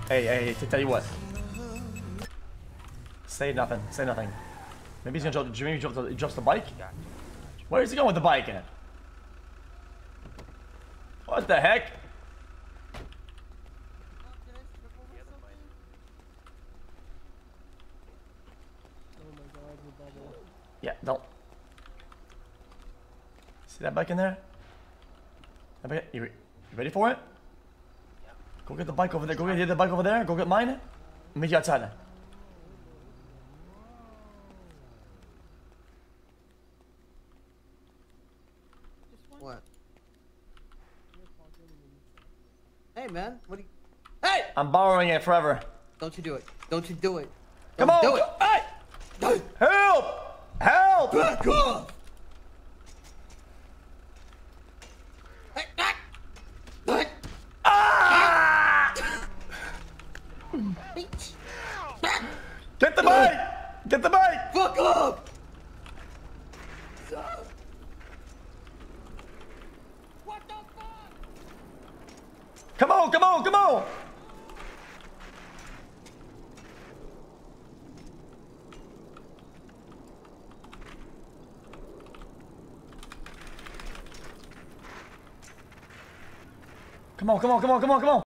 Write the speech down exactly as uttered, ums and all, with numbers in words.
Hey, hey, to tell you what. Say nothing. Say nothing. Maybe he's gonna drop. Maybe he drops the, he drops the bike. Where is he going with the bike at? What the heck? Yeah, don't. See that bike in there? That bike, you, you ready for it? Go get the bike over there. Go get the bike over there. Go get mine. Meet you outside. What? Hey man, what do you... Hey! I'm borrowing it forever. Don't you do it. Don't you do it. Come Don't on! do it. Hey! Help! Help! Back off! Hey, back! Back! Ah! Get the bike! Get the bike! Fuck off! What the fuck? Come on, come on, come on! Come on, come on, come on, come on, come on!